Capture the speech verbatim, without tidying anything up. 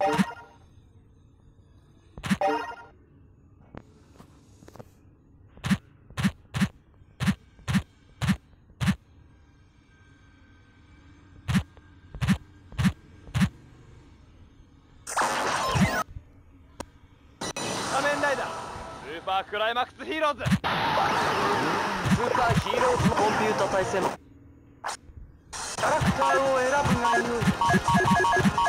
仮面ライダースーパークライマックスヒーローズ。 スーパーヒーローズコンピュータ対戦。キャラクターを選ぶがよい。